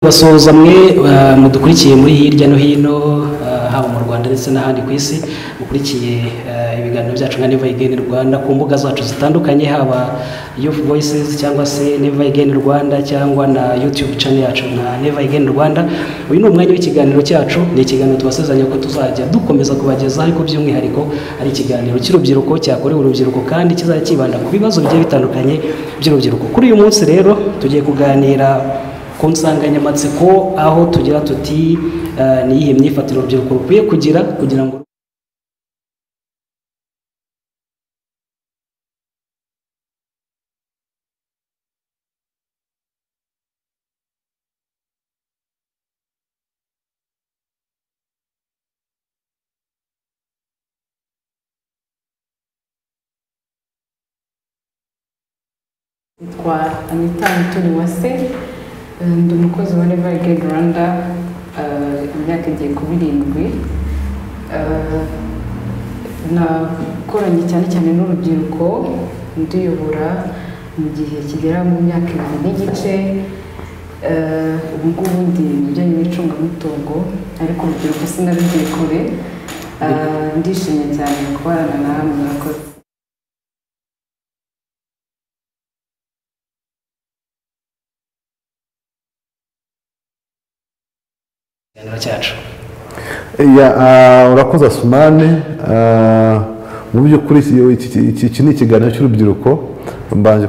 Basoza mwe mudukurikiye muri hirya no hino haba mu Rwanda ndetse n'ahandi ku isi mukurikiye ibiganiro byacu nka Never Again Rwanda ku mbuga zacu zitandukanye haba Youth Voices cyangwa se Never Again Rwanda cyangwa na YouTube channel yacu na Never Again Rwanda. Uyu ni umwanya w'ikiganiro cyacu, ni ikiganiro tubasezeranya ko tuzajya dukomeza kubageza ariko by'umwihariko ari ikiganiro cy'urubyiruko cyakorewe urubyiruko kandi kizajya kibanda ku bibazo bigiye bitandukanye by'urubyiruko. Kuri uyu munsi rero tugiye kuganira ku nsanganyamatsiko aho tugira tuti ni iyihe myifatire urubyiruko rukwiye kugira ngo Nitwa Anita Mutoniwase, ndi umukozi wa Never Again Rwanda, imyaka igiye kuba 7. Nakoranye cyane cyane n'urubyiruko, ndiyobora mu gihe kigera mu myaka 2 n'igice. Ubu ngubu ndi mu bijyanye n'icungamutungo, ariko urubyiruko sinabigiye kure. Ndishimye cyane kubana namwe, murakoze. Urakoze Asumani. Mu by'ukuri iki ni ikiganiro cy'urubyiruko. Mbanje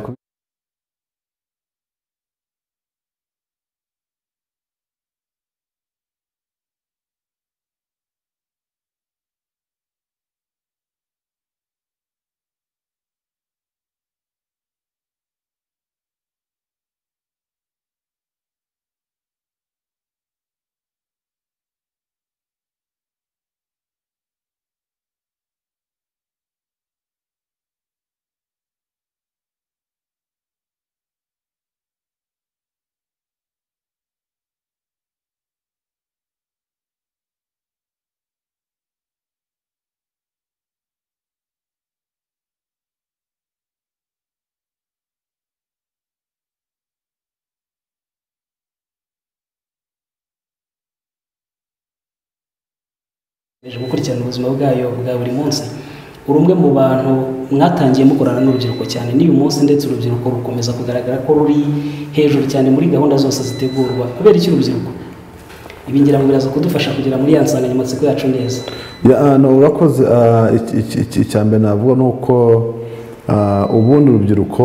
gukurikirana ubuzima bwayo bwa buri munsi. Urumwe mu bantu mwatangiye mukorana n'urubyiruko cyane n'uyu munsi, ndetse urubyiruko rukomeza kugaragara ko ruri hejuru cyane muri gahunda zose zitegurwa. Kubera iki urubyiruko? Ibi ngira ngo biraza kudufasha kugira muri ya nsanganyamatsiko yacu neza. Urakoze. Icyambere navuga nuko ubundi urubyiruko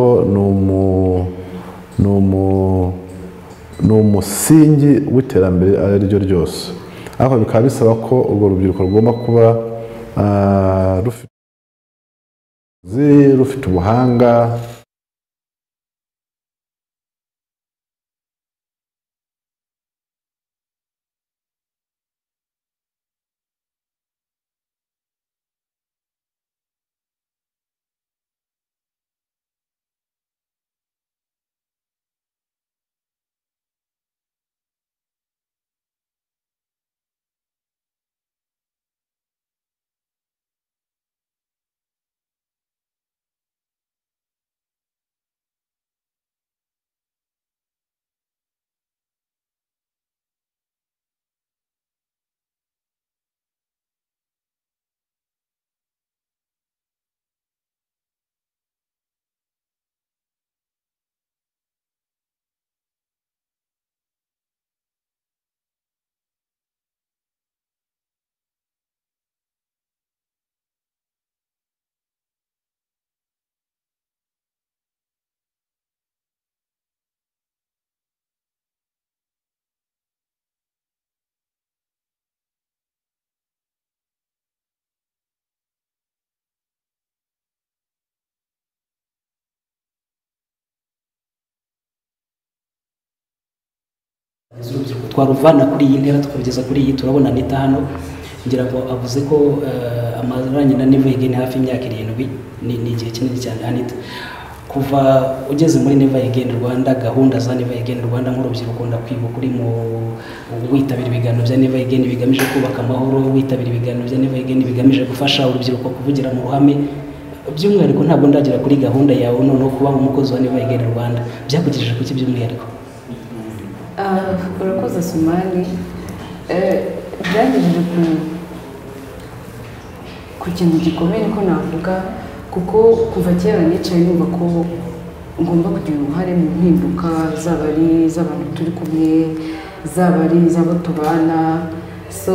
ni umusingi w'iterambere ari ryo ryose. Aho bikaba bisaba ko urwo rubyiruko rugomba kuba rufite ubuhanga, urubyiruko twaruvana kuri iyi ntera tukabigeza kuri iyi. Turabona Anita hano, ngira ngo avuze ko amaranye na Never Again hafi imyaka 7. Ni igihe kinini cyane. Anita, kuva ugeze muri Never Again Rwanda, gahunda za Never Again Rwanda nk'urubyiruko ndakwibuka uri mu witabira ibiganiro bya Never Again bigamije kubaka amahoro, witabira ibiganiro bya Never Again bigamije gufasha urubyiruko kuvugira mu ruhame. By'umwihariko ntabwo ndagera kuri gahunda yawe none kuba umukozi wa Never Again Rwanda, byakugejeje kuki by'umwihariko? urakoze Sumani. Byangejeje ku kintu gikomeye niko navuga, kuko kuva kera nicaye numva ko ngomba kugira uruhare mu mpinduka, zaba ari iz'abantu turi kumwe, zaba ari iz'abo tubana. So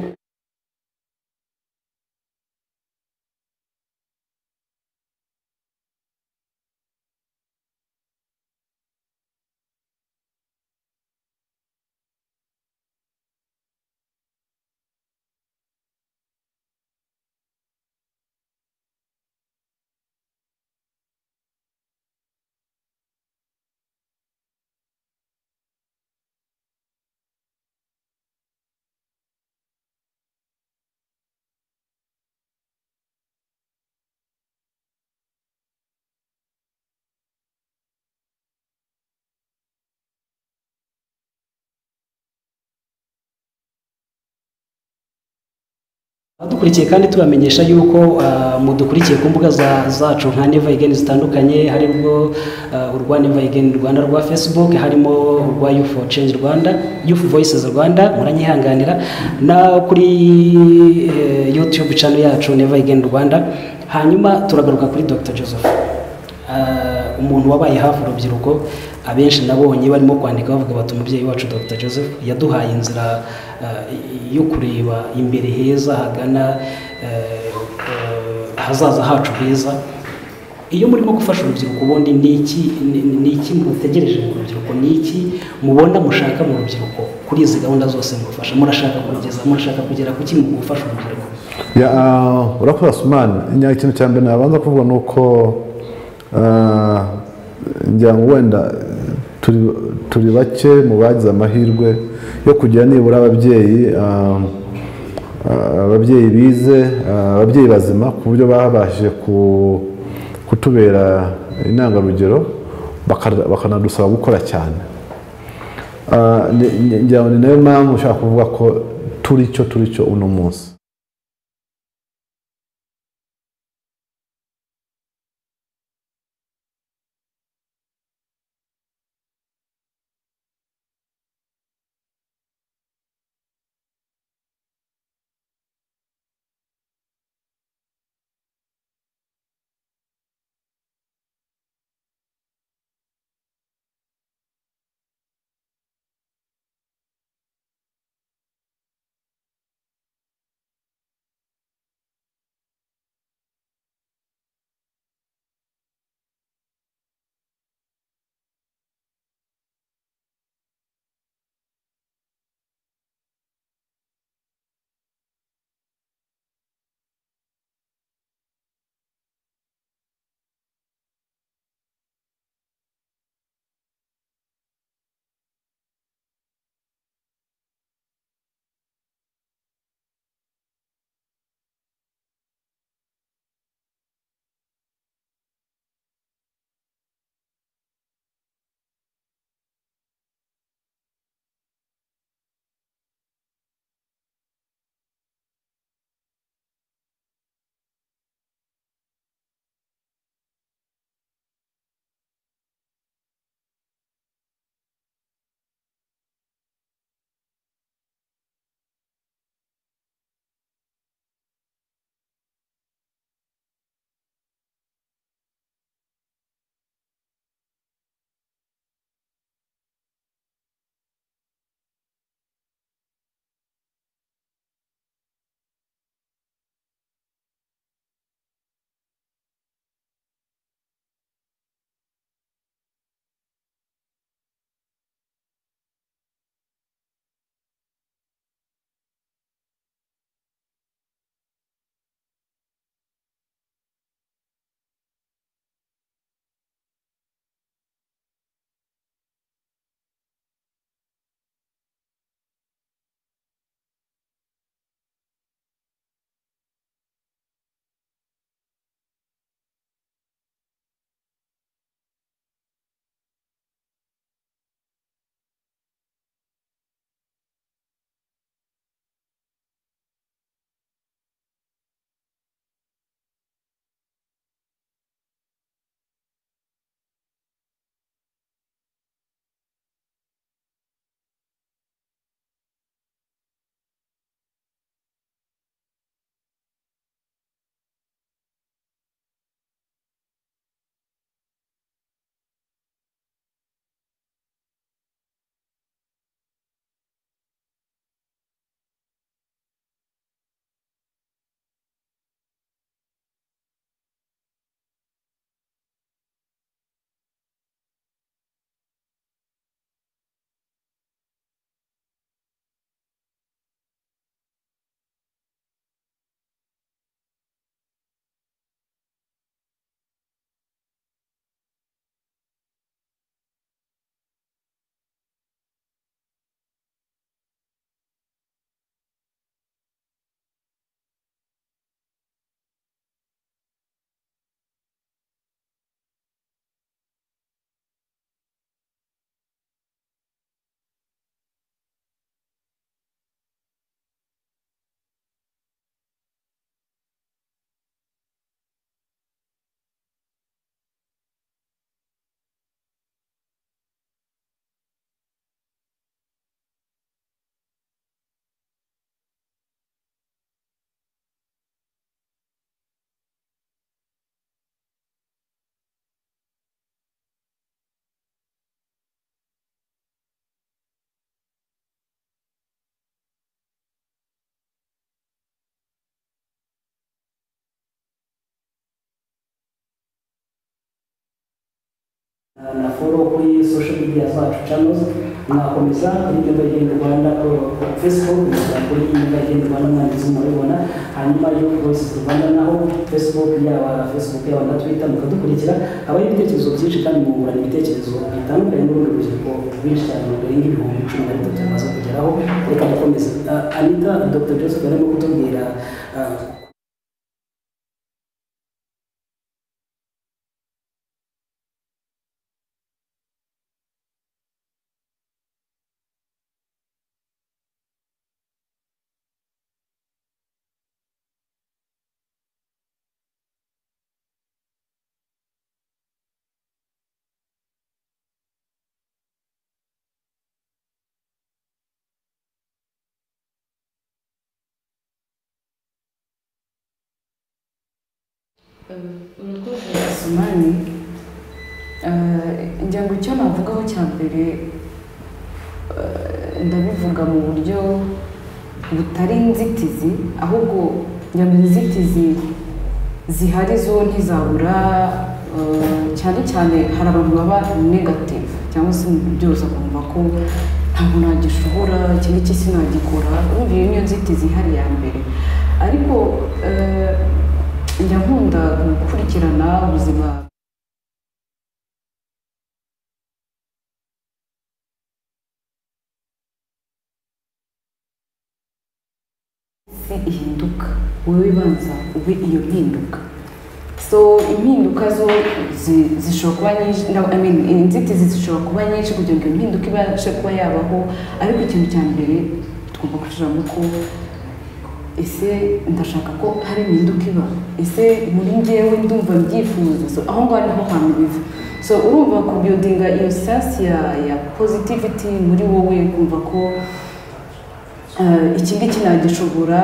dukurikiye kandi tubamenyesha yuko mudukurikiye ku mbuga zacu nka Never Again zitandukanye, harimo urwa Never Again Rwanda rwa Facebook, harimo urwa Youth for Change Rwanda, Youth Voices Rwanda, muranyihanganira, na kuri YouTube channel yacu Never Again Rwanda. Hanyuma turagaruka kuri Dr. Joseph, umuntu wabaye hafi urubyiruko. Abenshi nabonye barimo kwandika bavuga bati umubyeyi wacu Dr. Joseph yaduhaye inzira yo kureba imbere heza hagana hazaza hacu heza. Iyo murimo gufasha urubyiruko, ubundi ni iki mutegereje mu rubyiruko, ni iki mubona mushaka mu rubyiruko kuri izi gahunda zose mufasha? Murashaka kugera ku ki mu gufasha urubyiruko? urakoze Sumani. Ikintu cya mbere nabanza kuvuga ni uko ngira ngo wenda turi bake mu bagize amahirwe yo kugira nibura ababyeyi bize, ababyeyi bazima, ku buryo babashije kutubera intangarugero, bakanadusaba gukora cyane. Ngira ngo ni nayo mpamvu ushaka kuvuga ko turi cyo uno munsi. na follow kuri social media zacu channels, mwakomeza kuri Never Again Rwanda Facebook, kuri Never Again Rwanda mwandizi murabibona, hanyuma yo Voice Rwanda naho Facebook yaba na Twitter mukadukurikira. Aba ibitekerezo byinshi kandi mungurana ibitekerezo bitandukanye n'urundi rubyiruko rwinshi cyane rurenga ibihumbi 13 byamaze kugeraho. Reka dukomeze. Anita, Dr. Joseph arimo kutubwira urakoze Asumani. Njya ngo icyo navugaho cya mbere ndabivuga mu buryo butari inzitizi, ahubwo njya ngo inzitizi zihari zo ntizabura, cyane cyane hari abantu baba negative cyangwa se byose akumva ko ntabwo nagishobora, iki ngiki sinagikora, urumva iyo niyo nzitizi ihari ya mbere. Ariko njya nkunda gukurikirana ubuzima ihinduka, wowe banza ube iyo mpinduka. So impinduka zo zishobora kuba nyinshi, inzitizi zishobora kuba nyinshi kugira ngo impinduka ibashe kuba yabaho, ariko ikintu cya mbere tugomba gushyiramo ko ese ndashaka ko hari impinduka iba, ese muri njyewe ndumva mbyifuza. So aho ngaho niho hantu biva. So urumva kubuildinga iyo sense ya positivity muri wowe, kumva ko iki ngiki nagishobora,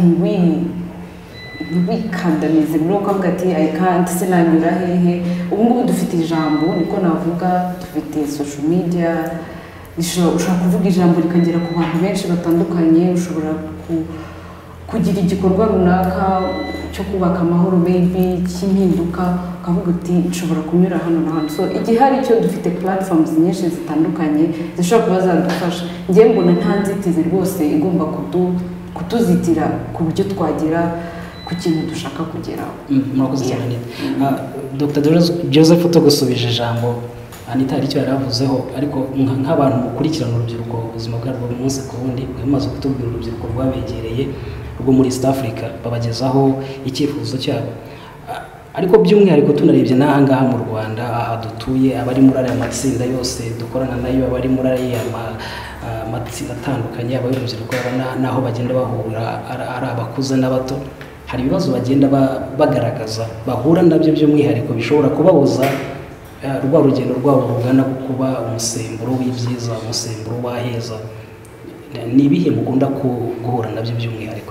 ntiwikandamize muri uko avuga ati I can't, sinanyura hehe. Ubu ngubu dufite ijambo, niko navuga, dufite social media, ushobora kuvuga ijambo rikagera ku bantu benshi batandukanye. Ushobora kugira igikorwa runaka cyo kubaka amahoro, maybe cy'impinduka, ukavuga uti nshobora kunyura hano na hano. So igihe hari icyo dufite platforms nyinshi zitandukanye zishobora kuba zadufasha. Njye mbona nta nzitizi rwose igomba kutuzitira ku buryo twagera ku kintu dushaka kugeraho. Murakoze cyane. Dr. Joseph tugusubije ijambo, Anita hari icyo yaravuzeho, ariko nk'abantu mukurikirana urubyiruko ubuzima bwarwo buri munsi ku wundi, bimaze kutubwira urubyiruko rwabegereye rwo muri East Africa, babagezaho icyifuzo cyabo. Ariko by'umwihariko tunarebye n'aha ngaha mu Rwanda, aha dutuye, abari muri aya matsinda yose dukorana nayo, abari muri aya matsinda atandukanye, abayurubyiruko n'aho bagenda bahura ari abakuze n'abato, hari ibibazo bagenda bagaragaza bahura nabyo by'umwihariko bishobora kubabuza rwa rugendo rwabo rugana kuba umusemburo w'ibyiza, umusemburo w'aheza. Ni ibihe mukunda guhura nabyo by'umwihariko?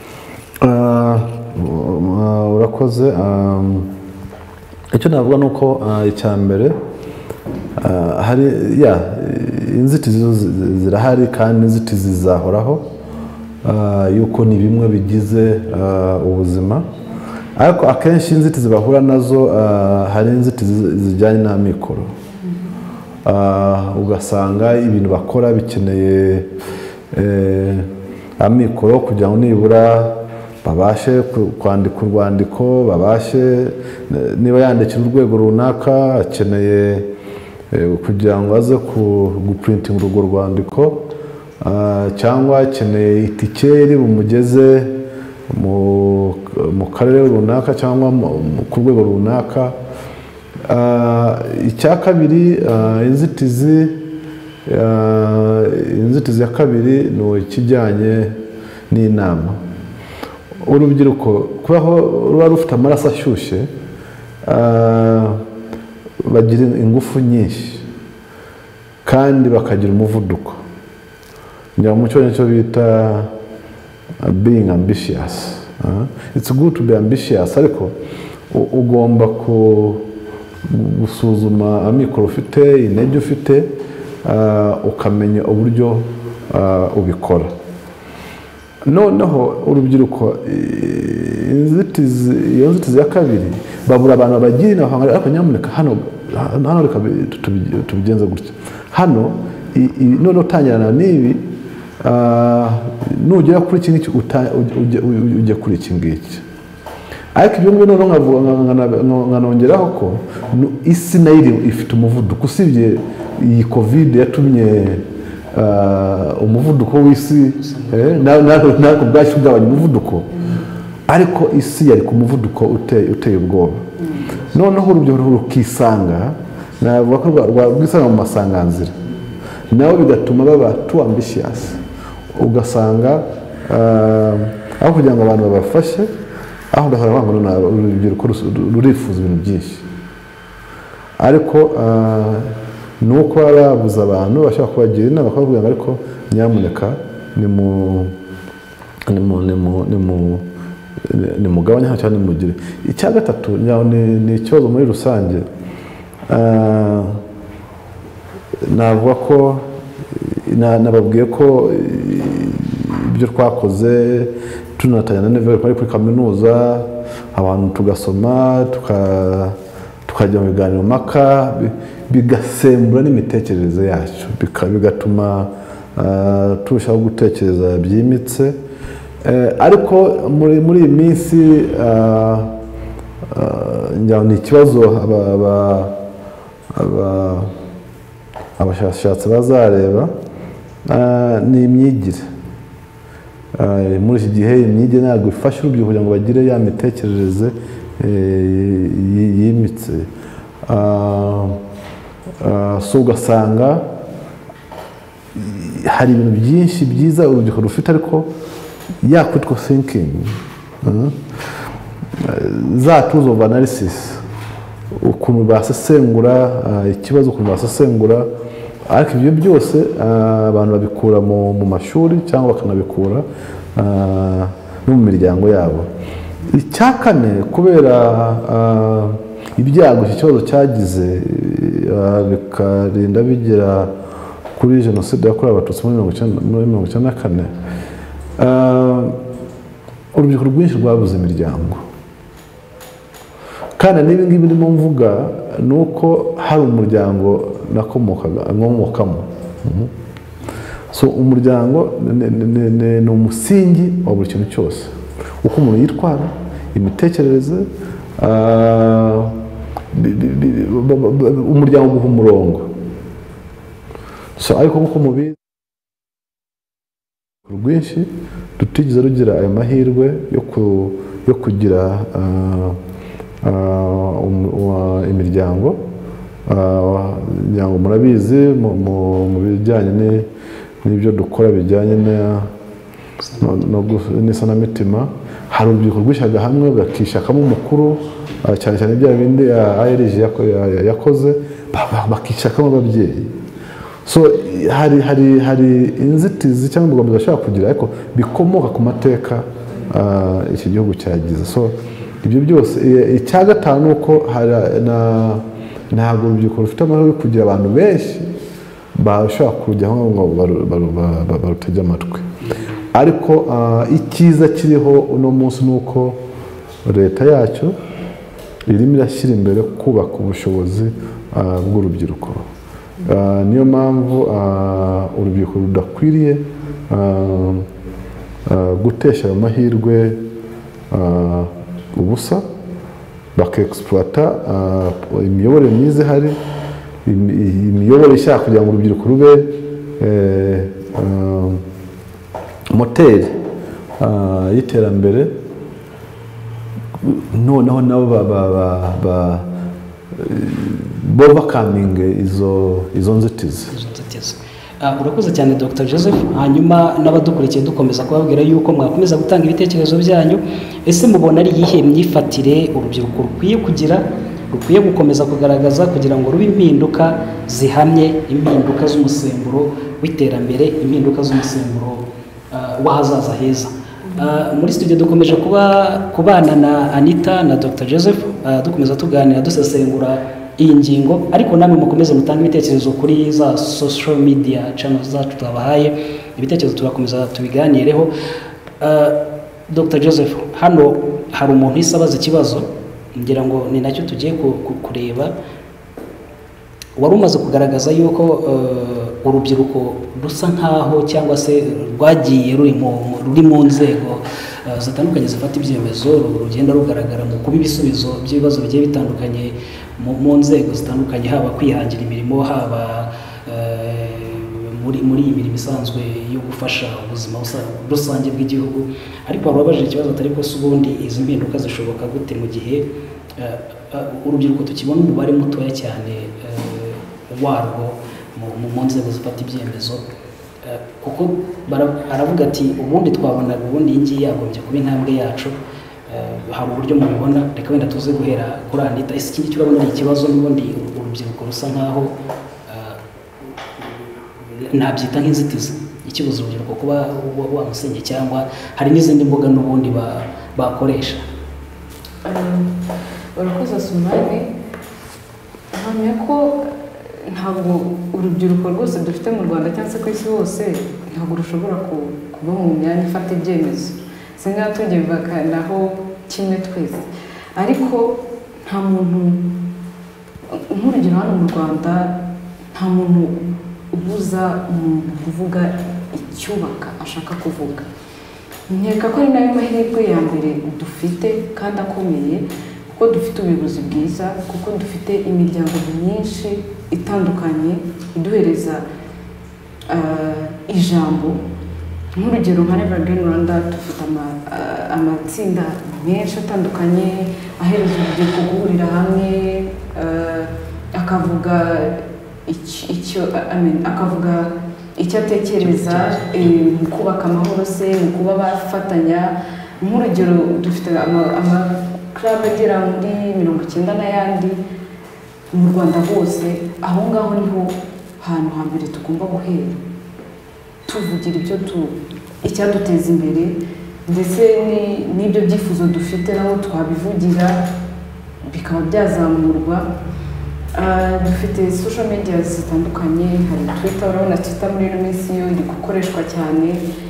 Urakoze. Icyo navuga ni uko icya mbere hari inzitizi zirahari kandi inzitizi zizahoraho, yuko ni bimwe bigize ubuzima. Ariko akenshi inzitizi bahura nazo, hari inzitizi zijyanye n'amikoro. Ugasanga ibintu bakora bikeneye amikoro kugira ngo nibura babashe kwandika urwandiko, babashe niba yandikira urwego runaka akeneye kugira ngo aze guprintinga urwo rwandiko, cyangwa akeneye itike iri bumugeze mu karere runaka cyangwa ku rwego runaka. Icya kabiri, inzitizi ya kabiri ni ikijyanye n'inama. Urubyiruko kubaho ruba rufite amaraso ashyushye, bagira ingufu nyinshi kandi bakagira umuvuduko. Njya mu cyongereza bita being ambitious. It's good to be ambitious, ariko ugomba gusuzuma amikoro ufite, intege ufite, ukamenya uburyo ubikora. Noneho urubyiruko, iyo nzitizi ya kabiri, babura abantu bagira inama, ariko nyamuneka hano hano reka tubigenze gutya hano none utangirana n'ibi nugera kuri iki ngiki ujya kuri iki ngiki ariko ibyo ngibyo noneho nkanongeraho ko isi nayo ifite umuvuduko usibye iyi covid yatumye umuvuduko w'isi ntabwo bwacyo ugabanya umuvuduko ariko isi yari ku muvuduko uteye ubwoba noneho urubyiruko rukisanga navuga ko rwisanga mu masanganzira nabo bigatuma baba too ambitious ugasanga aho kugira ngo abantu babafashe aho ndahora bangana urubyiruko rurifuza ibintu byinshi ariko nuko barabuza abantu bashaka kubagira inama bakavuga ariko nyamuneka ni mugabanya cyane mugire icya gatatu ni ikibazo muri rusange navuga ko nababwiye ko ibyo twakoze tunatanya na Neville kuri kaminuza abantu tugasoma tukajya mu biganiro mpaka bigasembura n'imitekerereze yacu bigatuma turushaho gutekereza byimitse ariko muri iyi minsi ni ikibazo abashakashatsi bazareba ni imyigire muri iki gihe imyigire ntabwo ifasha urubyiruko kugira ngo bagire ya mitekerereze yimitse so ugasanga hari ibintu byinshi byiza urubyiruko rufite ariko ya critical thinking za tools of analysis ukuntu basesengura ikibazo ukuntu basesengura ariko ibyo byose abantu babikura mu mashuri cyangwa bakanabikura no mu miryango yabo icya kane kubera ibyago iki kibazo cyagize bikarinda bigera kuri jenoside yakorewe abatutsi muri 1994 urubyiruko rwinshi rwabuze imiryango kandi n'ibi ngibi ndimo mvuga ni uko hari umuryango nkomokamo so umuryango ni umusingi wa buri kintu cyose uko umuntu yitwara imitekerereze umuryango uguha umurongo so ariko nk'uko mubizi rwinshi rutigeze rugira aya mahirwe yo kugira imiryango murabizi mu bijyanye n'ibyo dukora bijyanye n'isanamitima hari urubyiruko rwishaga hamwe bakishakamo umukuru cyane cyane bya bindi ARG yakoze bakishakamo ababyeyi so hari inzitizi cyangwa imbogamizi bashaka kugira ariko bikomoka ku mateka iki gihugu cyagize so ibyo byose icya gatanu ni uko ntabwo urubyiruko rufite amahirwe yo kugira abantu benshi bashobora kujyaho ngo barutege amatwi ariko icyiza kiriho uno munsi ni uko leta yacu irimo irashyira imbere kubaka ubushobozi bw'urubyiruko niyo mpamvu urubyiruko rudakwiriye gutesha ayo mahirwe ubusa bakexploita imiyoborere myiza ihari imiyoborere ishaka kugira ngo urubyiruko rube moteri y'iterambere noneho nabo bakaminge izo nzitizi urakoze cyane Dr Joseph hanyuma n'abadukurikiye dukomeza kubabwira yuko mwakomeza gutanga ibitekerezo byanyu ese mubona ari iyihe myifatire urubyiruko rukwiye kugira rukwiye gukomeza kugaragaza kugira ngo rube impinduka zihamye impinduka z'umusemburo w'iterambere impinduka z'umusemburo w'ahazaza heza muri studio dukomeje kubana na Anita na Dr Joseph dukomeza tuganira dusesengura iyi ngingo ariko namwe mukomeze mutanga ibitekerezo kuri za social media channels zacu twabahaye ibitekerezo turakomeza tubiganireho Dr Joseph hano hari umuntu isabaza ikibazo ngira ngo ni nacyo tugiye kureba wari umaze kugaragaza yuko urubyiruko rusa nkaho cyangwa se rwagiye ruri mu nzego zitandukanye zifata ibyemezo, rugenda rugaragara mu kuba ibisubizo by'ibibazo bigiye bitandukanye mu nzego zitandukanye, haba kwihangira imirimo, haba muri iyi mirimo isanzwe yo gufasha ubuzima rusange bw'igihugu. Ariko wababajije ikibazo atari ko se ubundi izi mpinduka zishoboka gute mu gihe urubyiruko tukibona umubare mutoya cyane warwo mu nzego zifata ibyemezo, kuko aravuga ati ubundi twabonaga ubundi iyi ngiyi yagombye kuba intambwe yacu, hari uburyo mubibona, reka wenda tuze guhera kuri Anita. Ese iki ngiki urabona ari ikibazo n'ubundi urubyiruko rusa nkaho nabyita nk'inzitizi ikibuza urubyiruko kuba wamusenye, cyangwa hari n'izindi mbuga n'ubundi bakoresha? urakoze Sumani, nkamenya ko ntabwo urubyiruko rwose dufite mu Rwanda cyangwa se ku isi hose ntabwo rushobora kuba mu myanya ifata ibyemezo, singa tugiye bakanaho kimwe twese. Ariko nta muntu, nk'urugero hano mu Rwanda, nta muntu ubuza umuntu kuvuga icyubaka ashaka kuvuga. Nkeka ko ari nayo mahirwe ya mbere dufite kandi akomeye, kuko dufite ubuyobozi bwiza, kuko dufite imiryango myinshi itandukanye iduhereza ijambo. Nk'urugero nka Never Again Rwanda, dufite amatsinda menshi atandukanye ahereza urubyiruko guhurira hamwe, akavuga icyo atekereza mu kubaka amahoro se, mu kuba bafatanya. Nk'urugero dufite amaklabu agera muri 90 n'ayandi mu Rwanda hose. Aho ngaho niho hantu hambere tugomba guhera tuvugira icyaduteza imbere, ndetse n'ibyo byifuzo dufite naho twabivugira bikaba byazamurwa. Dufite social media zitandukanye, hari Twitter, urabona Twitter muri ino minsi yo iri gukoreshwa cyane.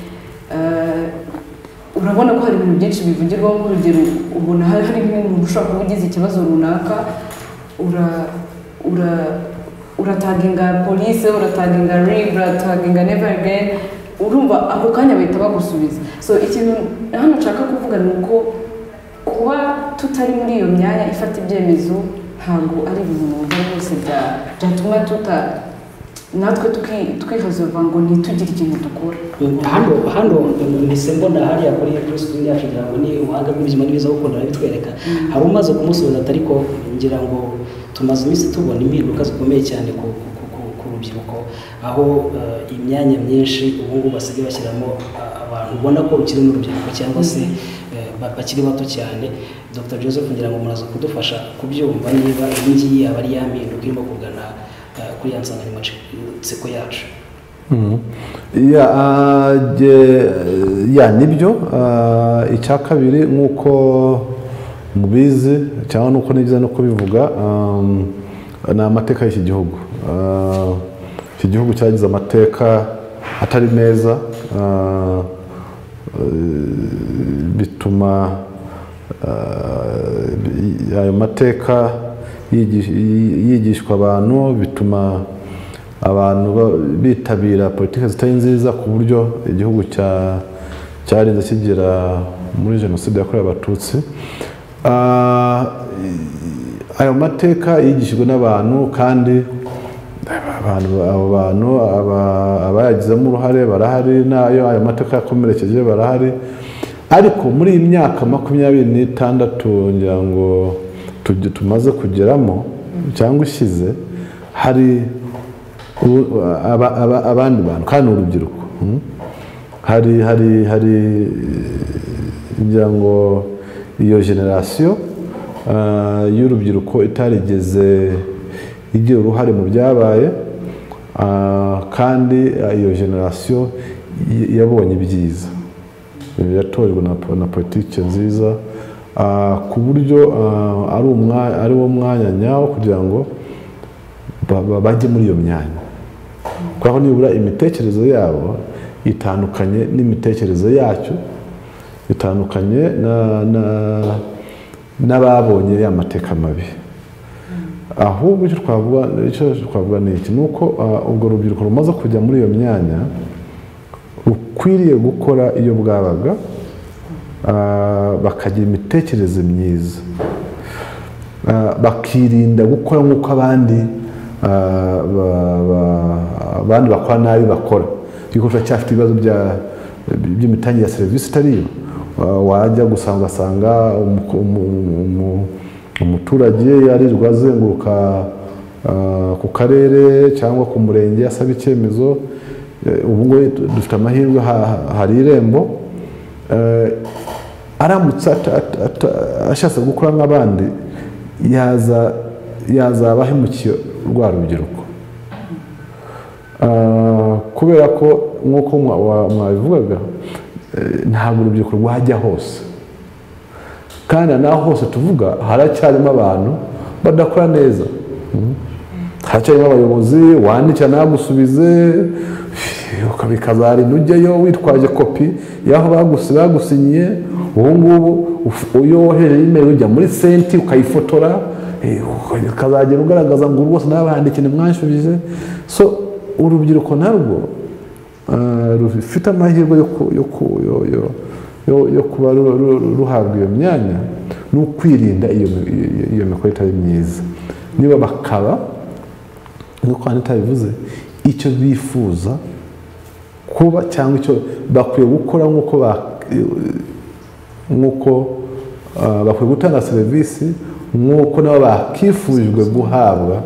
Urabona ko hari ibintu byinshi bivugirwaho. Nk'urugero ubona hari nk'umuntu ushobora kuba ugize ikibazo runaka, urataginga police, urataginga RIB, urataginga Never Again, urumva ako kanya bahita bagusubiza. So ikintu hano nshaka kuvuga ni uko kuba tutari muri iyo myanya ifata ibyemezo ntabwo ari ibintu numva rwose byatuma natwe twihozova ngo ntitugire ikintu dukora. Hano mbese mbona hariya kuri screen yacu ngira ngo ni ubuhanga bw'ubuzima n'ibiza gukunda bitwereka, hari umaze kumusubiza atari ko ngira ngo tumaze iminsi tubona impinduka zikomeye cyane ku rubyiruko, aho imyanya myinshi ubu ngubu basigaye bashyiramo abantu ubona ko rukiri n'urubyiruko cyangwa se bakiri bato cyane. Dr. Joseph ngira ngo muraza kudufasha kubyumva niba iyi ngiyi aba ari ya mpinduka irimo kugana kuri ya nsanganyamatsiko yacu. Nibyo. Icya kabiri nk'uko mubizi cyangwa nuko nigeze no kubivuga, ni amateka y'iki gihugu. Iki gihugu cyagize amateka atari meza, bituma ayo mateka yigishwa abantu, bituma abantu bitabira politiki zitari nziza, ku buryo igihugu cyarinze kigera muri jenoside yakorewe Abatutsi. Ayo mateka yigishijwe n'abantu, kandi abo bantu abayagizemo uruhare barahari, n'ayo ayo mateka yakomerekeje barahari. Ariko muri iyi myaka 26 ngira ngo tumaze kugeramo cyangwa ishize, hari abandi bantu kandi urubyiruko, hari ngira ngo iyo generasiyo y'urubyiruko itarigeze igira uruhare mu byabaye, kandi iyo generasiyo yabonye ibyiza, yatojwe na politiki nziza, ku buryo ari wo mwanya nyawo kugira ngo bajye muri iyo myanya, kuko nibura imitekerereze yabo itandukanye n'imitekerereze yacu, itandukanye n'ababonye ya mateka mabi. ahubwo icyo twavuga ni iki, ni uko ubwo rubyiruko rumaze kujya muri iyo myanya rukwiriye gukora iyo bwabaga, bakagira imitekerereze myiza, bakirinda gukora nk'uko abandi bakora nabi bakora. Yuko turacyafite ibibazo by'imitangire ya serivisi itariyo, wajya ugasanga umuturage arirwa azenguruka ku karere cyangwa ku murenge asaba icyemezo. Ubu ngubu dufite amahirwe, hari irembo, aramutse ashatse gukora nk'abandi yazaba ahemukiye rwa rubyiruko, kubera ko nk'uko mwabivugaga ntabwo urubyiruko rwajya hose, kandi naho hose tuvuga haracyarimo abantu badakora neza, haracyarimo abayobozi wandikira ntagusubize, bikazarinda ujyayo witwaje kopi y'aho bagusinyiye. Ubu ngubu iyo wohereje email ujya muri senti ukayifotora, ukazagera ugaragaza ngo rwose nabandikire mwanshubije. So urubyiruko narwo rufite amahirwe yo kuba ruhabwa iyo myanya, no kwirinda iyo mikoro itari myiza. Niba bakaba nk'uko Anita bivuze, icyo bifuza kuba cyangwa icyo bakwiye gukora, nk'uko bakwiye gutanga serivisi, nk'uko nabo bakifujwe guhabwa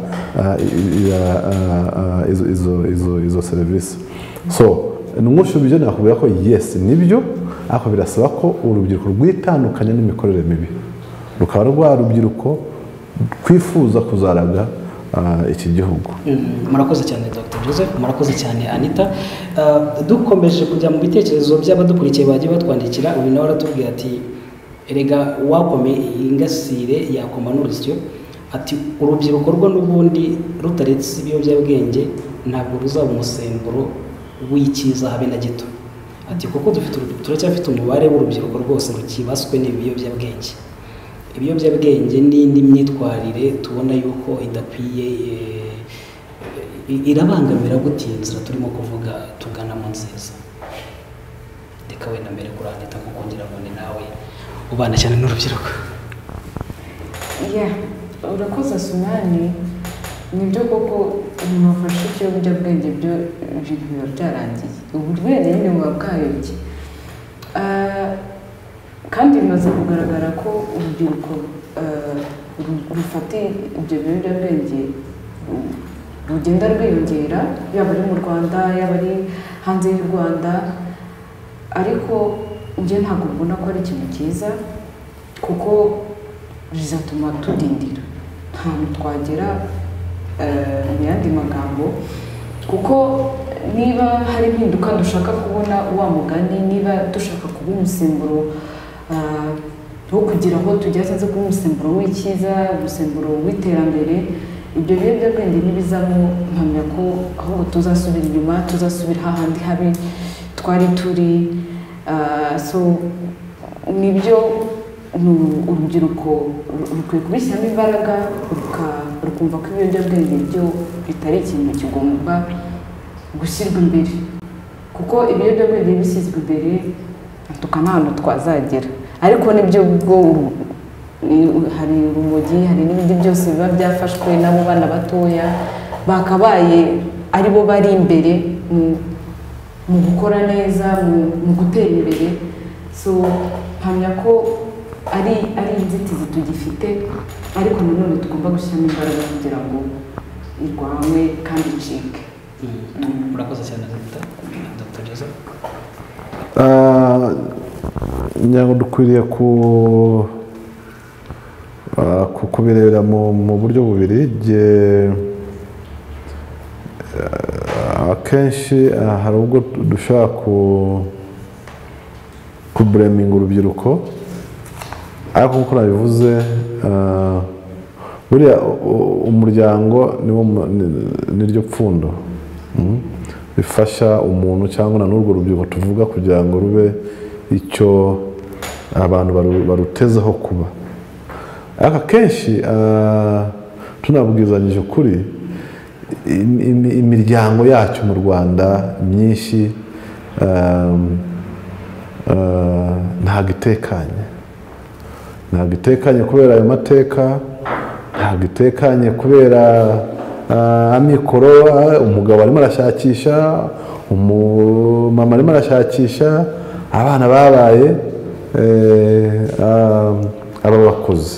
izo serivisi. So n'umushubije nakubwira ko yes nibyo, ariko birasaba ko urubyiruko rwitandukanya n'imikorere mibi, rukaba rwa rubyiruko twifuza kuzaraga iki gihugu. Murakoze cyane Dr. Joseph, murakoze cyane Anita. Dukomeje kujya mu bitekerezo by'abadukurikiye bagiye batwandikira, ubu nawe aratubwira ati erega wakome ingasire yakoma n'urusyo, ati urubyiruko rwo n'ubundi rutaretse ibiyobyabwenge ntabwo ruzaba umusemburo w'icyiza habe na gito. Ati kuko turacyafite umubare w'urubyiruko rwose rukibaswe n'ibiyobyabwenge. Ibiyobyabwenge n'indi myitwarire tubona yuko idakwiye, irabangamira gute inzira turimo kuvuga tugana mu nziza. Reka wenda mbere kurandita kuko ngira ngo ni nawe ubana cyane n'urubyiruko. Urakoze Sumani, nibyo koko umuntu wafashe ikiyobyabwenge byo ibintu biba byarangiye, ubwenge nyine buba bwayobye. Kandi bimaze kugaragara ko urubyiruko rufata ibyo biyobyabwenge rugenda rwiyongera, yaba ari mu Rwanda yaba ari hanze y'u Rwanda, ariko njye ntabwo mbona ko ari ikintu cyiza, kuko bizatuma tudindira, ntabwo twagera mu yandi magambo. Kuko niba hari impinduka dushaka kubona, wa mugani, niba dushaka kuba umusemburo wo kugira aho tugera, cyangwa kuba umusemburo w'icyiza, umusemburo w'iterambere, ibyo biyobyabwenge ntibizamo, mpamya ko ahubwo tuzasubira inyuma, tuzasubira hahandi habi twari turi. So nibyo urubyiruko rukwiye kubishyiramo imbaraga, rukumva ko ibiyobyabwenge byo bitari ikintu kigomba gushyirwa imbere, kuko ibiyobyabwenge bishyizwe imbere tukana ahantu twazagera. Ariko nibyo ubwo hari urumogi, hari n'ibindi byose biba byafashwe n'abo bana batoya, bakabaye ari bo bari imbere mu gukora neza, mu gutera imbere. So mpamya ko ari inzitizi tugifite, ariko nanone tugomba gushyiramo imbaraga kugira ngo irwanwe kandi icike. Murakoze cyane Dr. Joseph. Nyango dukwiriye kubirebera mu buryo bubiri. Akenshi hari ubwo dushaka kubureminga urubyiruko, ariko nk'uko nabivuze, buriya umuryango niryo pfundo bifasha umuntu cyangwa na n'urwo rubyiruko tuvuga kugira ngo rube icyo abantu barutezeho kuba. Ariko akenshi tunabwizanyije ukuri imiryango yacu mu Rwanda myinshi ntabwo itekanye kubera ayo mateka, ntabwo itekanye kubera amikoro. Umugabo arimo arashakisha, umumama arimo arashakisha, abana babaye aba bakozi.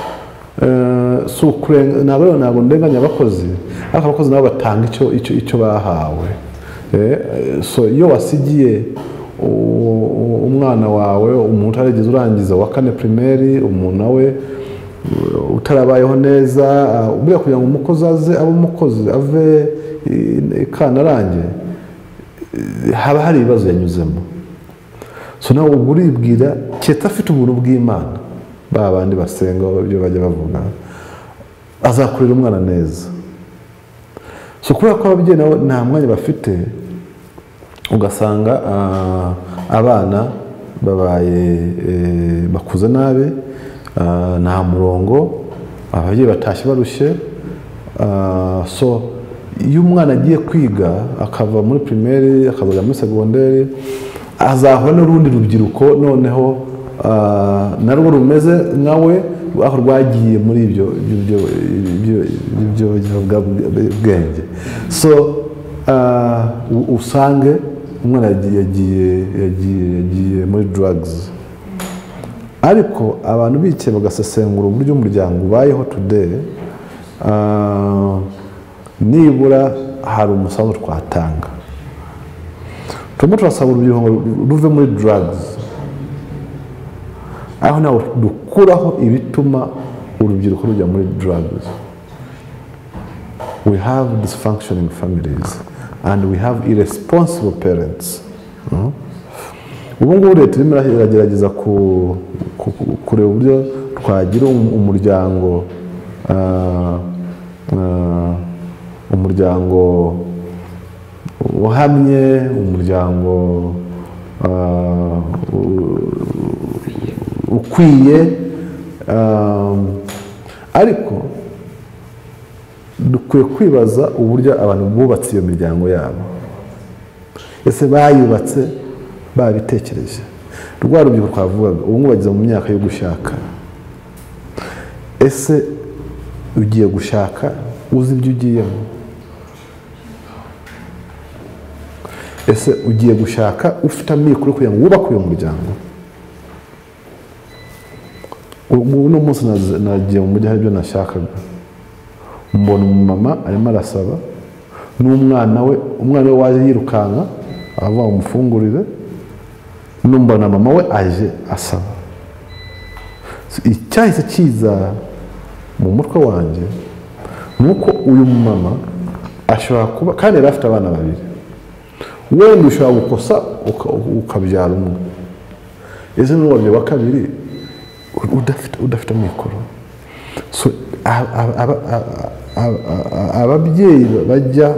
Ntabwo ndenganya abakozi, ariko abakozi nabo batanga icyo bahawe. So iyo wasigiye umwana wawe umuntu utarigeze urangiza wa 4 primaire, umuntu nawe utarabayeho neza, buriya kugira ngo umukozi aze abe umukozi ave Kantarange haba hari ibibazo yanyuzemo. So nawe ubwo uribwira cyeta afite ubuntu bw'Imana, ba bandi basenga ibyo bajya bavuga, azakurira umwana neza. So kubera ko ababyeyi nabo nta mwanya bafite, ugasanga abana babaye bakuze nabi, nta murongo, ababyeyi batashye barushye. So iyo umwana agiye kwiga akava muri primaire akazajya muri secondaire, azahura n'urundi rubyiruko noneho narwo rumeze nkawe, aho rwagiye muri ibyo bwenge. So usange umwana yagiye muri drugs. Ariko abantu bicaye bagasesengura uburyo umuryango ubayeho today, nibura hari umusanzu twatanga. Turimo turasaba urubyiruko ruve muri drugs, aho nawe dukuraho ibituma urubyiruko rujya muri drugs. We have dysfunctioning families and we have irresponsible parents. Ubu ngubu leta irimo iragerageza kureba uburyo twagira umuryango uhamye, umuryango ukwiye, ariko dukwiye kwibaza uburyo abantu bubatse iyo miryango yabo. Ese bayubatse babitekereje? Rwa rubyiruko twavugaga ubu ngubu bageze mu myaka yo gushaka. Ese ugiye gushaka uzi ibyo ugiyemo? Ese ugiye gushaka ufite amikoro kugira ngo wubake uyu muryango? Uno munsi nagiye mu mujyi, hari ibyo nashakaga, mbona umumama arimo arasaba n'umwana we waje yirukanka ava umufungurire, numbona mama we aje asaba. Icyahise kiza mu mutwe wanjye nuko uyu mama ashobora kuba, kandi yari afite abana babiri, wenda ushobora gukosa ukabyara umwe. Ese n'uwabye wa kabiri udafite amikoro. So ababyeyi bajya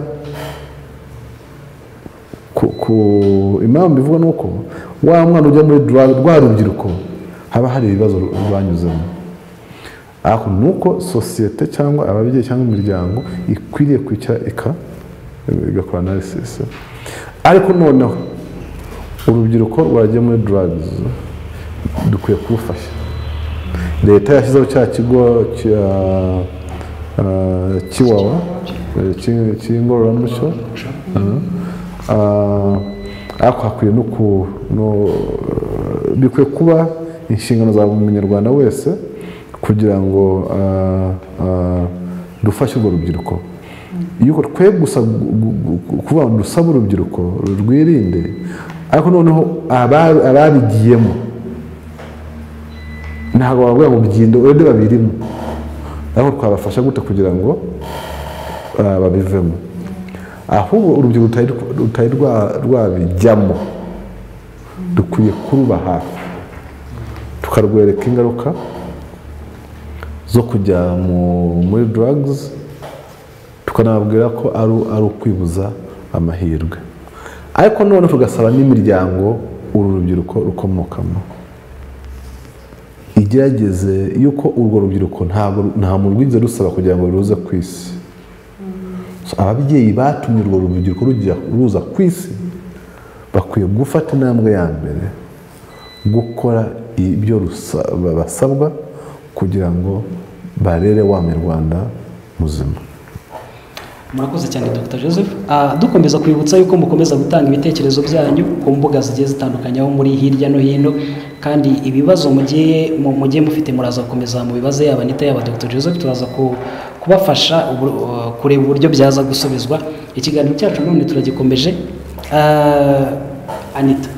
ku impamvu ivuga nuko wa mwana ujya muri rwa rubyiruko haba hari ibibazo rwanyuzemo. Ariko nuko sosiyete cyangwa ababyeyi cyangwa imiryango ikwiriye kwicara igakora analysis. Ariko noneho urubyiruko rwagiye muri drugs, dukwiye kurufasha. Leta yashyizeho cya kigo Kiwawa cy'ingororamuco, ariko hakwiye bikwiye kuba inshingano za buri munyarwanda wese kugira ngo dufashe urwo rubyiruko. Iyo twe gusa kuba dusaba urubyiruko rwirinde, ariko noneho ababigiyemo ntabwo bavuga ngo byindo wende babirimo, aho twabafasha gute kugira ngo babivemo. Ahubwo urubyiruko rutari rwabijyamo dukwiye kuruba hafi, tukarwereka ingaruka zo kujya muri drugs, tukanababwira ko ari ukwibuza amahirwe. Ariko none tugasaba n'imiryango uru rubyiruko rukomokamo igerageze yuko urwo rubyiruko nta muntu rwigeze rusaba kugira ngo ruze ku isi. Ababyeyi batumye urwo rubyiruko ruza ku isi bakwiye gufata intambwe ya mbere, gukora ibyo basabwa kugira ngo barere wa Munyarwanda muzima. Murakoze cyane Dr. Joseph. Dukomeza kwibutsa yuko mukomeza gutanga ibitekerezo byanyu ku mbuga zigiye zitandukanye aho muri hirya no hino, kandi ibibazo mugiye mufite muraza gukomeza mu bibazo yaba Anita yaba Dr. Joseph, turaza kubafasha kureba uburyo byaza gusubizwa. Ikiganiro cyacu none turagikomeje. Anita,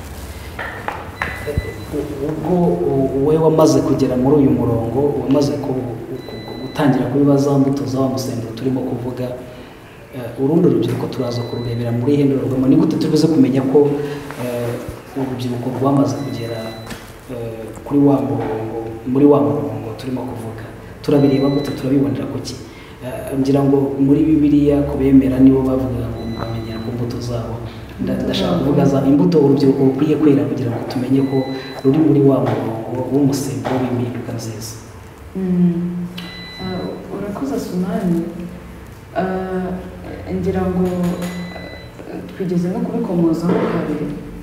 ubwo wowe wamaze kugera muri uyu murongo, wamaze gutangira kubibaza mbuto za wa musemburo turimo kuvuga, urundi rubyiruko turaza kururebera muri hindurwamo. Ni gute tubize kumenya ko urubyiruko rwamaze kugera kuri wa murongo, muri wa murongo turimo kuvuga? Turabireba gute, turabibonera kuki? Ngira ngo muri Bibiliya kubemera nibo bavuga ngo bamenyera ku mbuto zabo. Ndashaka kuvuga za imbuto urubyiruko rukwiye kwera kugira ngo tumenye ko ruri muri wa murongo w'umusemburo w'impinduka nziza. Urakoze Sumani. Ngira ngo twigeze no kubikomozaho kare.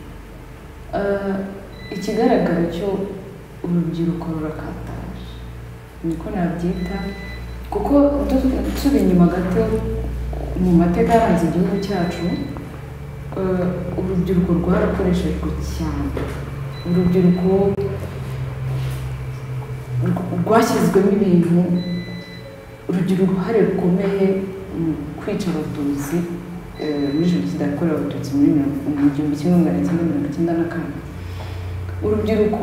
Ikigaragara cyo urubyiruko rurakataje, niko nabyita, kuko turi inyuma gato mu mateka yaranze igihugu cyacu, urubyiruko rwarakoreshejwe cyane. Urubyiruko rwashyizwemo ibintu, rugira uruhare rukomeye mu kwica Abatutsi muri Jenoside yakorewe Abatutsi muri 1994. Urubyiruko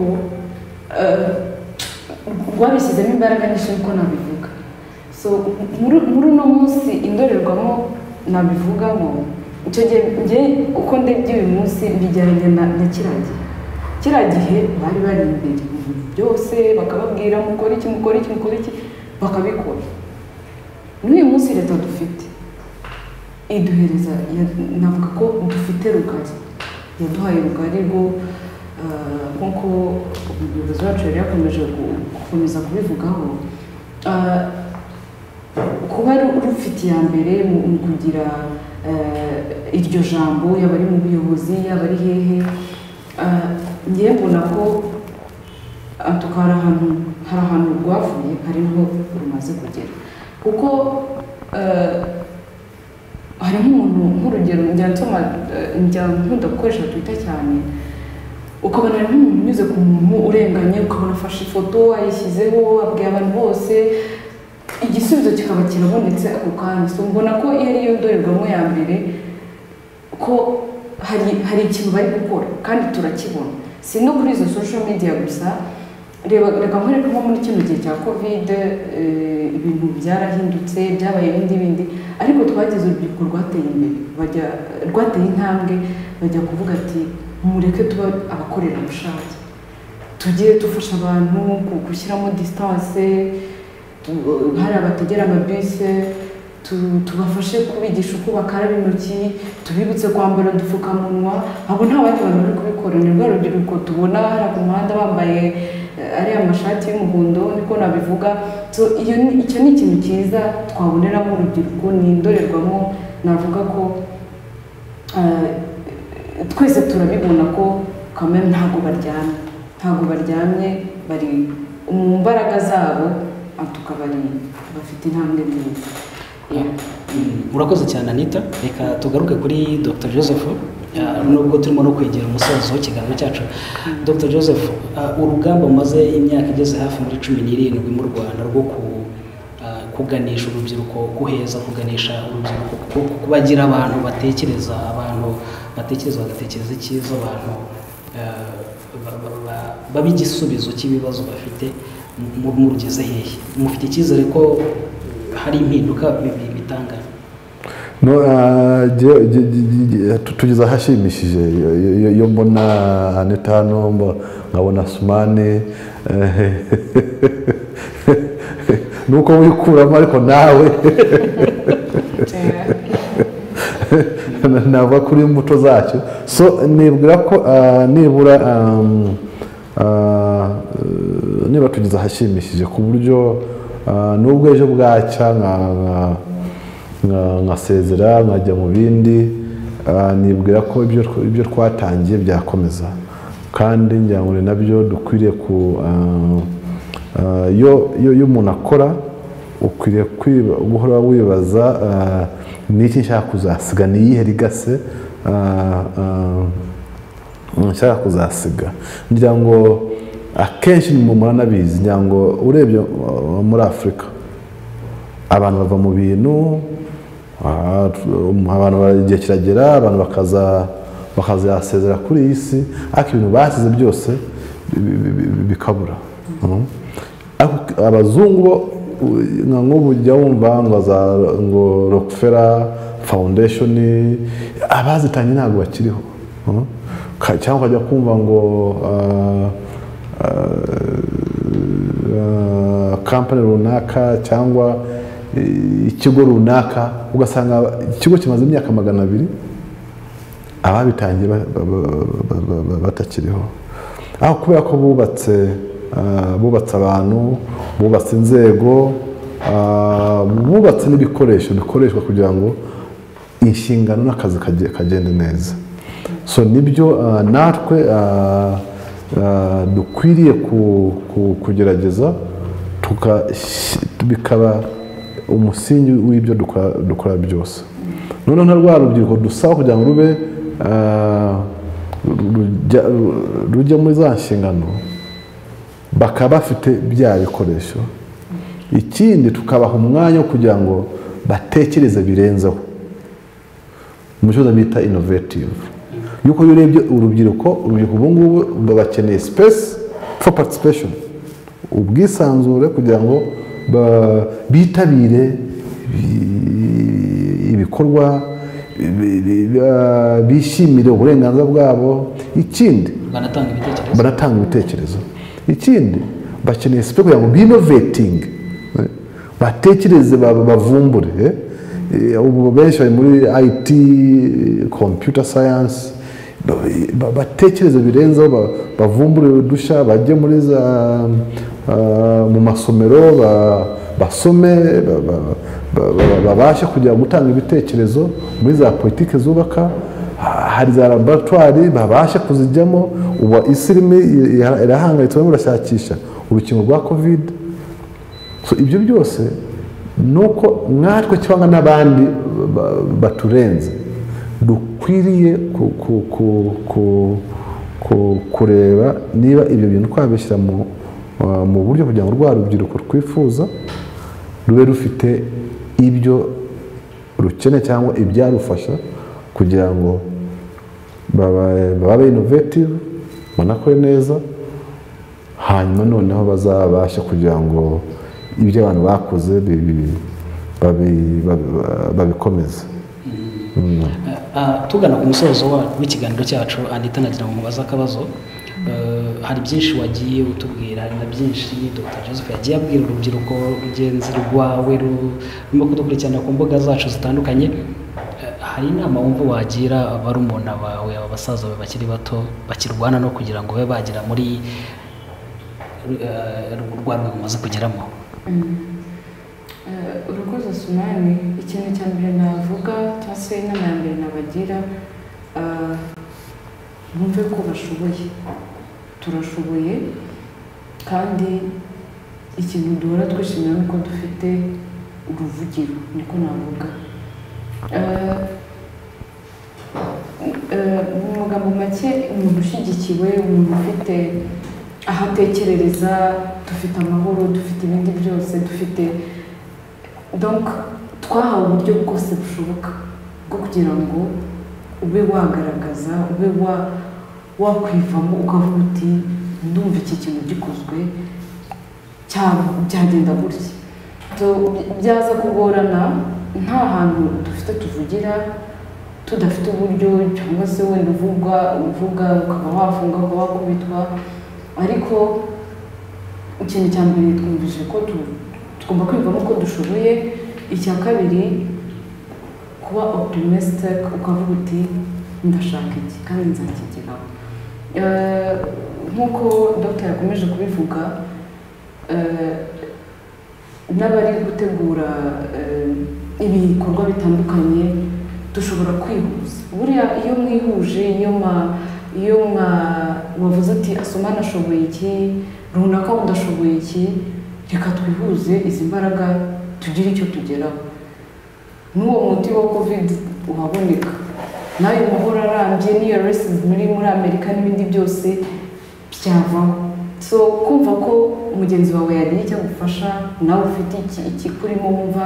rwabishyizemo imbaraga nyinshi niko nabivuga. So muri uno munsi indorerwamo nabivugamo, icyo gihe uko ndebye uyu munsi mbijyanye na kiriya gihe bari bari imbere byose bakababwira mukora iki bakabikora. N'uyu munsi leta dufite iduhereza, navuga ko dufite rugari, yaduhaye rugari rwo nk'uko umuyobozi wacu yari yakomeje gukomeza kubivugaho, kuba rufite iya mbere mu kugira iryo jambo, yaba ari mu buyobozi yaba ari hehe. Ngiye mbona ko hari ahantu rwavuye, hariho rumaze kugera, kuko hari nk'urugero njya nkunda gukoresha Twitter cyane, ukabona hari nk'umuntu unyuze ku muntu urenganye, ukabona afashe ifoto ayishyizeho abwiye abantu bose, igisubizo kikaba kirabonetse ako kanya. So mbona ko iyo ariyo ndorerwamo ya mbere ko hari ikintu bari gukora kandi turakibona, si no kuri izo social media gusa. Reka nkwereke nko muri kino gihe cya COVID, ibintu byarahindutse, byabaye ibindi, ariko twagize urubyiruko rwateye imbere, rwateye intambwe, bajya kuvuga ati mureke tuba abakorerabushake, tujye dufasha abantu gushyiramo distance, hari abategera amabisi tubafashe kubigisha uko bakaraba intoki, tubibutse kwambara udupfukamunwa. Abo nta bandi bantu bari kubikora, ni rwa rubyiruko tubona hari ku muhanda bambaye ariya amashati y'umuhondo, niko nabivuga. So icyo ni ikintu cyiza twaboneramo urubyiruko, ni indorerwamo navuga ko twese turabibona ko kamere ntabwo baryamye, bari mu mbaraga zabo, tukabari bafite intambwe nziza. Murakoze cyane Anita. Reka tugaruke kuri Dr. Joseph, nubwo turimo no kwegera umusozo w'ikiganiro cyacu. Dr. Joseph, urugamba umaze imyaka igeze hafi muri 17 mu Rwanda rwo kuganisha urubyiruko, kuheza kuganisha urubyiruko, kubagira abantu batekereza, bagatekereza icyiza, abantu baba igisubizo cy'ibibazo bafite, murugeze hehe? Mufite icyizere ko hari impinduka bitanga? Tugeze ahashimishije iyo mbona Anita hano, nkabona Sumani, nuko wikuramo ariko nawe nava kuri imbuto zacyo. So nibwira ko nibura niba tugeze ahashimishije ku buryo nubwo ejo bwacya nkasezera nkajya mu bindi, nibwira ko ibyo twatangiye byakomeza, kandi ngira ngo nabyo dukwiriye iyo umuntu akora ukwiriye guhora wibaza n'iki nshaka kuzasiga, ni iyihe ligase nshaka kuzasiga. ngira ngo akenshi muranabizi, ngira ngo urebye muri Afurika abantu bava mu bintu, abantu igihe kiragera abantu bakazasezera kuri iyi si, ariko ibintu basize byose bikabura. Abazungu bo nk'ubu ujya wumva ngo Rockefeller Foundation abazitanye ntabwo bakiriho, cyangwa ukajya kumva ngo kampani runaka cyangwa ikigo runaka, ugasanga ikigo kimaze imyaka 200 ababitangiye batakiriho, aho kubera ko bubatse abantu, bubatse inzego, bubatse n'ibikoresho bikoreshwa kugira ngo inshingano n'akazi kagende neza. So nibyo natwe dukwiriye kugerageza bikaba umusingi w'ibyo dukora byose. Noneho na rwa rubyiruko dusaba kugira ngo rujya muri za nshingano bakaba bafite bya bikoresho. Ikindi tukabaha umwanya wo kugira ngo batekereze birenzeho, mu cyo bita innovative. Yuko iyo urebye urubyiruko ubu ngubu bakeneye space for participation, ubwisanzure kugira ngo bitabire ibikorwa, bishimire uburenganzira bwabo. Ikindi banatanga ibitekerezo. Ikindi bakeneye space kugira ngo innovating, batekereze, bavumbure. Ubu benshi bari muri IT, computer science, batekereze birenzeho, bavumbure udushya, bajye muri mu masomero basome, babashe kujya gutanga ibitekerezo muri za politiki zubaka. Hari za laboratoire babashe kuzijyamo. Ubu isi irahangayitse, barashakisha urukingo rwa covid. So ibyo byose nuko natwe cyangwa n'abandi baturenze dukwiriye kureba niba ibyo bintu twabishyira mu buryo kugira ngo rwa rubyiruko twifuza rube rufite ibyo rukeneye cyangwa ibyarufasha kugira ngo babe innovative, banakore neza, hanyuma noneho bazabasha kugira ngo ibyo abantu bakoze babikomeze. Tugana ku musozo w'ikiganiro cyacu, Anita, nagira ngo mubaze akabazo. Hari byinshi wagiye utubwira, hari na byinshi Dr. Joseph yagiye abwira urubyiruko rugenzi rwawe rurimo kudukurikirana ku mbuga zacu zitandukanye. Hari inama wumva wagira barumuna bawe, abasaza bawe bakiri bato bakirwana no kugira ngo babe bagira muri rwa rwego umaze kugeramo? Urakoze Sumani. Ikintu cya mbere navuga cyangwa se inama ya mbere nabagira, bumve ko bashoboye, turashoboye, kandi ikintu duhora twishimira ni uko dufite uruvugiro, niko navuga. Mu magambo make, umuntu ushyigikiwe, umuntu ufite aho atekerereza, dufite amahoro, dufite ibindi byose, dufite donc twahawe uburyo bwose bushoboka bwo kugira ngo ube wagaragaza, ube wakwivamo ukavuga uti ndumva iki kintu gikozwe byagenda gutya. Byaza kugorana nta hantu dufite tuvugira, tudafite uburyo, cyangwa se wenda uvuga ukaba wafunga, ukaba wakubitwa. Ariko ikintu cya mbere twumvise ko tugomba kwivamo ko dushoboye. Icya kabiri, kuba optimistic, ukavuga uti ndashaka iki kandi nzakigeraho. nk'uko dogiteri yakomeje kubivuga n'abari gutegura ibikorwa bitandukanye dushobora kwihuza buriya iyo mwihuje iyo wavuze ati asoma nashoboye iki runaka udashoboye iki reka twihuze izi mbaraga tugire icyo tugeraho n'uwo muti wa covid uhaboneka nayo mahoro arambye n'iyo races muri Amerika n'ibindi byose byavaho so kumva ko mugenzi wawe yagiye cyagufasha nawe ufite ikikurimo wumva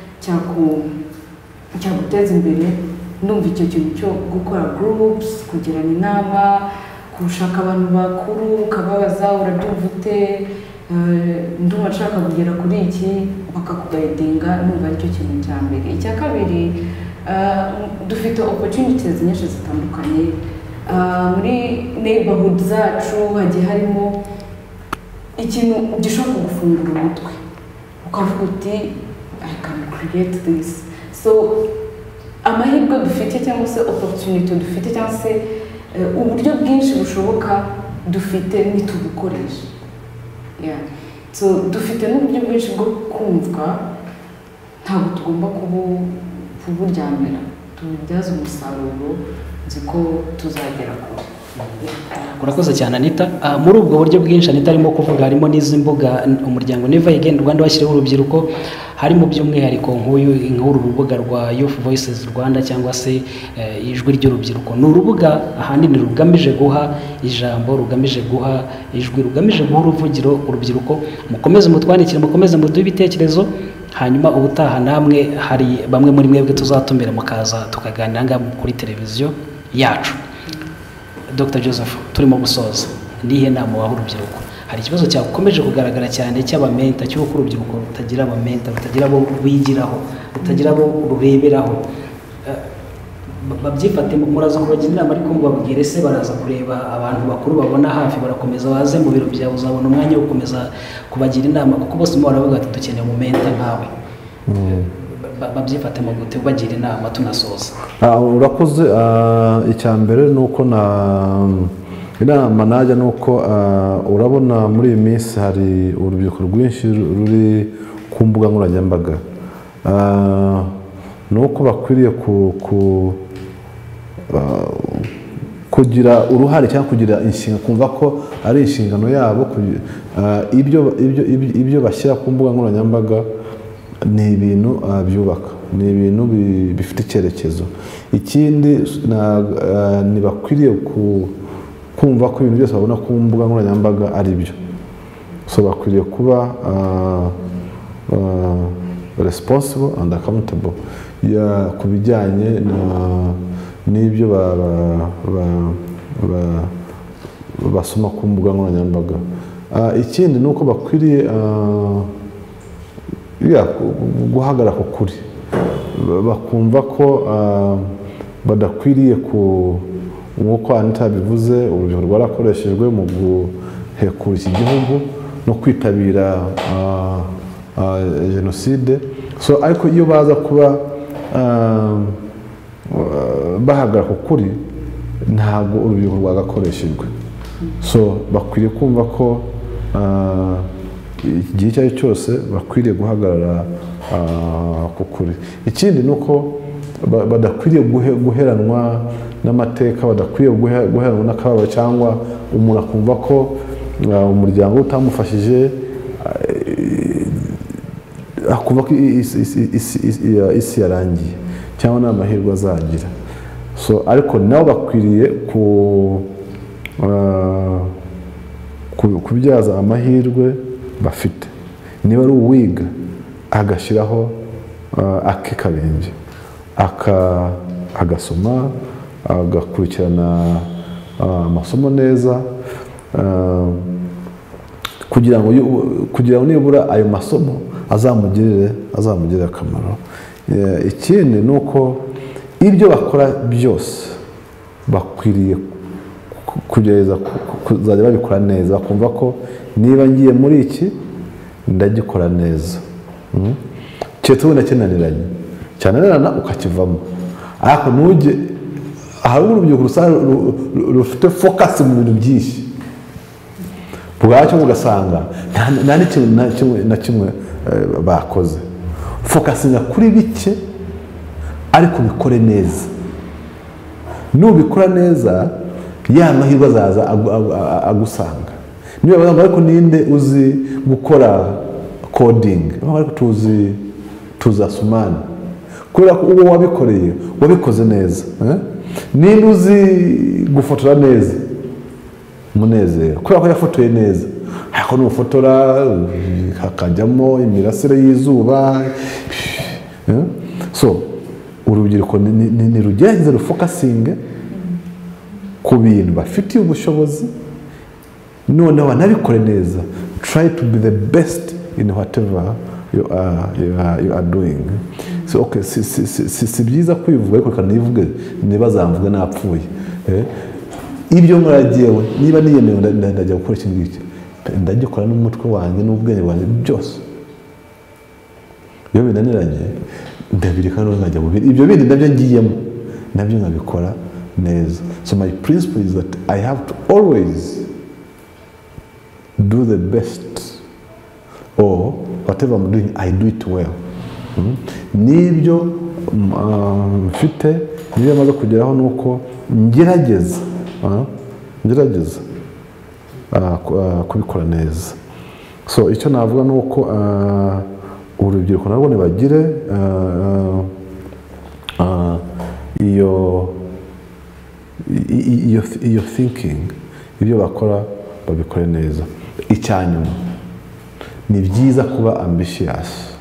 cyaguteza imbere ndumva icyo kintu cyo gukora groups kugirana inama gushaka abantu bakuru ukababaza urabyumva ute ndumva nshaka kugera kuri iki bakakugayidinga numva aricyo kintu cya mbere icya kabiri dufite opportunities nyinshi zitandukanye muri neighborhood zacu hagiye harimo ikintu gishobora kugufungura umutwe ukavuga uti I can create this so amahirwe dufite cyangwa se opportunity dufite cyangwa se uburyo bwinshi bushoboka dufite nitubukoresha so dufite n'uburyo bwinshi bwo kumva ntabwo tugomba kuburyamira tubibyaze umusaruro nzi ko tuzagera kure urakoze cyane Anita muri ubwo buryo bwinshi Anita arimo kuvuga harimo n'izi mbuga umuryango Never Again Rwanda washyiriweho urubyiruko harimo by'umwihariko nk'uru rubuga rwa Youth Voices Rwanda cyangwa se ijwi ry'urubyiruko ni urubuga ahanini rugamije guha ijambo rugamije guha ijwi rugamije guha uruvugiro urubyiruko mukomeze mutwandikire mukomeze muduhe ibitekerezo hanyuma ubutaha namwe hari bamwe muri mwebwe tuzatumira mukaza tukaganira ngaha kuri televiziyo yacu Dr. Joseph turimo gusoza nihe nama waha urubyiruko hari ikibazo cyakomeje kugaragara cyane cy'abamenta cy'uko urubyiruko rutagira abamenta rutagira abo bigiraho rutagira abo rureberaho babyifate muraza kubagira inama ariko mubabwire se baraza kureba abantu bakuru babona hafi barakomeza baze mu biro byawe uzabona umwanya wo gukomeza kubagira inama kuko bose mo baravuga ati dukeneye umumenta nkawe babyifate mu gute bagira inama tunasoza urakoze icya mbere nuko inama najya nuko urabona muri iyi minsi hari urubyiruko rwinshi ruri ku mbuga nkoranyambaga nuko bakwiriye kugira uruhare cyangwa kugira inshinga kumva ko ari inshingano yabo ibyo bashyira ku mbuga nkoranyambaga ni ibintu byubaka ni ibintu bifite icyerekezo ikindi ntibakwiriye kumva ko ibintu byose babona ku mbuga nkoranyambaga ari byo so bakwiriye kuba responsible and accountable ku bijyanye n'ibyo basoma ku mbuga nkoranyambaga ikindi ni uko bakwiriye guhagarara ku kuri bakumva ko badakwiriye nk'uko Anita bivuze urubyiruko rwarakoreshejwe mu guhekura iki gihugu no kwitabira jenoside so ariko iyo baza kuba bahagarara ku kuri ntabwo urubyiruko rwagakoreshejwe so bakwiriye kumva ko igihe icyo ari cyo cyose bakwiriye guhagarara ku kuri ikindi ni uko badakwiriye guheranwa n'amateka badakwiriye guheranwa n'akababaro cyangwa umuntu akumva ko umuryango utamufashije akumva ko isi yarangiye cyangwa nta mahirwe azagira so ariko nabo bakwiriye kubyaza amahirwe bafite niba ari uwiga agashyiraho ake kabenge agasoma agakurikirana amasomo neza kugira ngo nibura ayo masomo azamugirire akamaro ikindi ni uko ibyo bakora byose bakwiriye kugerageza kuzajya babikora neza bakumva ko niba ngiye muri iki ndagikora neza cyetse wenda kinaniranye cyananirana ukakivamo ariko hari urubyiruko rufite focus mu bintu byinshi bwacyo ugasanga nta n'ikintu na kimwe bakoze. Fokasinga kuri bike ariko bikore neza. Nubikora neza ya mahirwe azaza agusanga. Niba bavuga ariko ninde uzi gukora coding, ariko tuzi Asumani, kubera ko uwo wabikoze neza. Ninde uzi gufotora neza? Munezero, kubera ko yafotoye neza. Ariko n'ufotora hakajyamo imirasire y'izuba. So urubyiruko ni rugerageze rufokasinge ku bintu bafitiye ubushobozi, noneho banabikore neza. Try to be the best in whatever you are doing. So okay, si byiza kwivuga ariko kanivuge nibazamvuga napfuye. Ibyo muragiyewe niba niyemewe ndajya gukora ikintu gike, ndagikora n'umutwe wanjye n'ubwenge bwanjye byose. Iyo binaniranye ndabireka nkajya mu bindi, ibyo bindi nabyo ngiyemo nabyo nkabikora neza. So my principle is that I have to always do the best, or whatever I'm doing I do it well. Nibyo mfite niyo maze kugeraho nuko ngerageza kubikora neza. So icyo navuga nuko urubyiruko narwo nibagire iyo thinking, ibyo bakora babikore neza. Icyanyuma ni byiza kuba ambitious,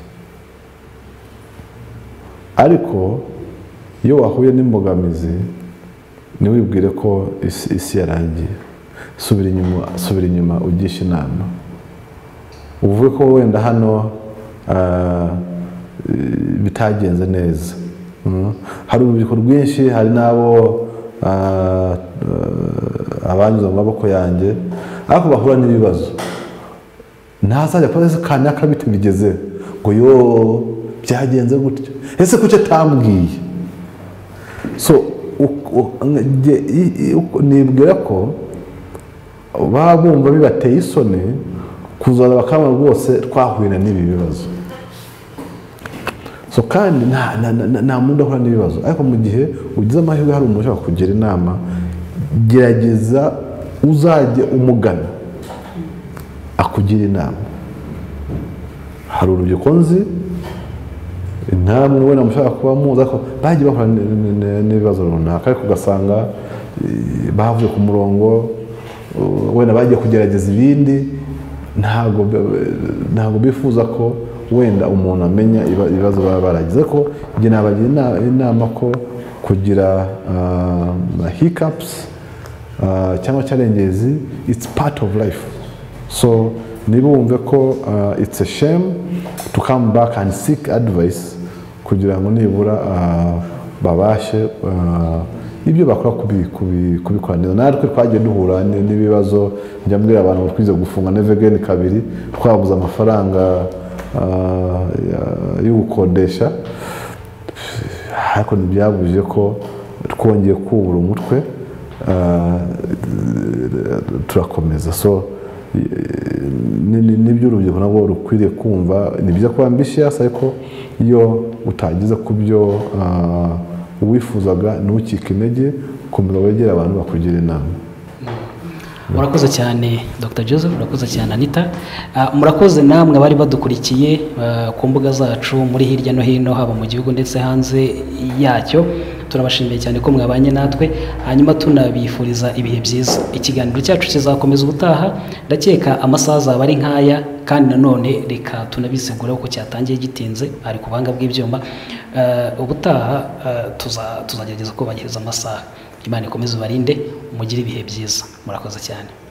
ariko iyo wahuye n'imbogamizi ntiwibwire ko isi yarangiye. Subira inyuma ugisha inama, uvuge ko wenda hano bitagenze neza. Hari urubyiruko rwinshi, hari n'abo abanyuze mu maboko yanjye, ariko bahura n'ibibazo. Ntazajya kubaza kanaka bitigeze ngo yo byagenze gutyo, ese kuki atambwiye? So nibwira ko baba bumva bibateye isoni kuzaza bakaba rwose twahuye n'ibi bibazo. So kandi nta muntu ahura n'ibibazo, ariko mu gihe ugize amahirwe hari umuntu ushaka kugira inama, gerageza uzajye umugana akugira inama. Hari urubyiruko nzi namwe wenda mushaka kuba muzi ariko bagiye bahura n'ibibazo runaka, ariko ugasanga bavuye ku murongo, wenda bagiye kugerageza ibindi, ntabwo bifuza ko wenda umuntu amenya ibibazo baba baragize. Ko njye nabagira inama ko kugira hiccups cyangwa challenges, it's part of life. So niba wumve ko it's a shame to come back and seek advice, kugira ngo nibura babashe ibyo bakora kubikora neza. Natwe twagiye duhura n'ibibazo, njya mbwira abantu ngo twize gufunga Nevegen kabiri, twabuze amafaranga yo gukodesha, ariko ntibyabujije ko twongeye kubura umutwe, turakomeza. So nibyo urubyiruko nabwo rukwiriye kumva. Ni byiza kuba ambitious, ariko iyo utagize ku byo wifuzaga ntukike intege, komeza wegera abantu bakugira inama. Murakoze cyane Dr. Joseph, murakoze cyane Anita, murakoze namwe bari badukurikiye ku mbuga zacu muri hirya no hino, haba mu gihugu ndetse hanze yacyo. Turabashimiye cyane ko mwabanye natwe, hanyuma tunabifuriza ibihe byiza. Ikiganiro cyacu kizakomeza ubutaha, ndakeka amasaha azaba ari nkaya, kandi nanone reka tunabisegura ko cyatangiye gitinze ari ku buhanga bw'ibyuma. Ubutaha tuzagerageza kubahiriza amasaha. Imana ikomeze barinde, mugire ibihe byiza. Murakoze cyane.